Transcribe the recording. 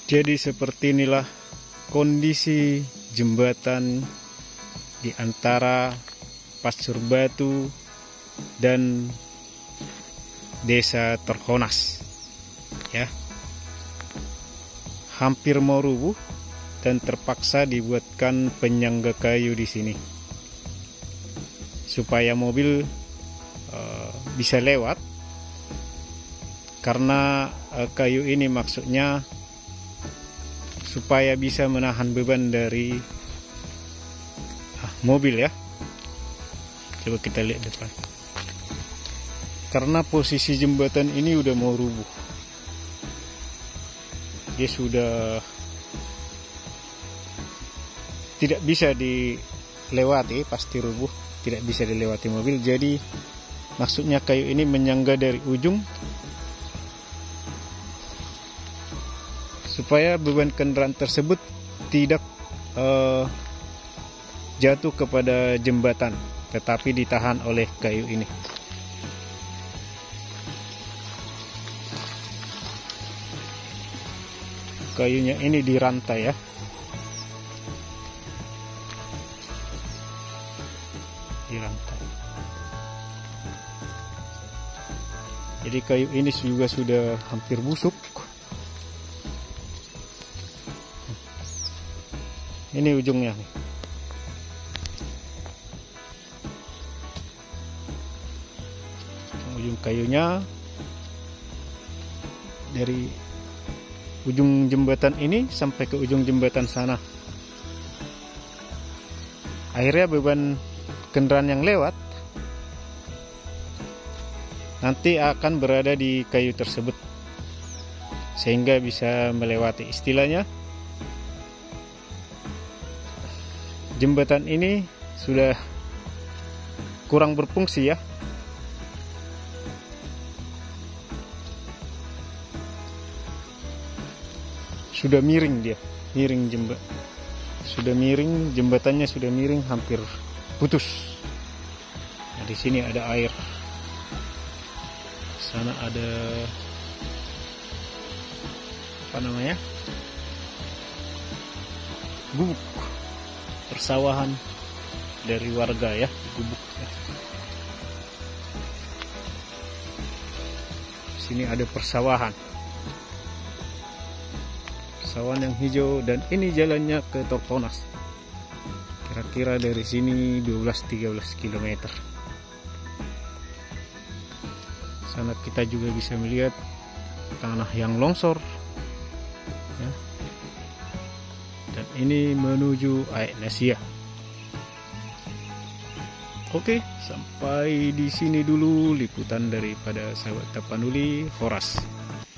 Jadi seperti inilah kondisi jembatan di antara Pasur Batu dan Desa Terhonas. Ya. Hampir mau rubuh dan terpaksa dibuatkan penyangga kayu di sini supaya mobil bisa lewat, karena kayu ini maksudnya supaya bisa menahan beban dari mobil ya. Coba kita lihat depan. Karena posisi jembatan ini udah mau rubuh. Dia sudah tidak bisa dilewati, pasti rubuh, tidak bisa dilewati mobil. Jadi maksudnya kayu ini menyangga dari ujung supaya beban kendaraan tersebut tidak jatuh kepada jembatan, tetapi ditahan oleh kayu ini. Kayunya ini dirantai ya. Dirantai. Jadi kayu ini juga sudah hampir busuk. Ini ujungnya nih. Ujung kayunya dari ujung jembatan ini sampai ke ujung jembatan sana. Akhirnya beban kendaraan yang lewat nanti akan berada di kayu tersebut sehingga bisa melewati. Istilahnya jembatan ini sudah kurang berfungsi ya. Sudah miring dia, miring sudah miring, jembatannya sudah miring, hampir putus. Nah, di sini ada air, sana ada apa namanya, gubuk persawahan dari warga ya, gubuk. Di sini ada persawahan yang hijau, dan ini jalannya ke Terhonas. Kira-kira dari sini 12-13 km. Sana kita juga bisa melihat tanah yang longsor ya. Dan ini menuju Aeknasia. Oke, sampai di sini dulu liputan daripada sahabat Tapanuli Horas.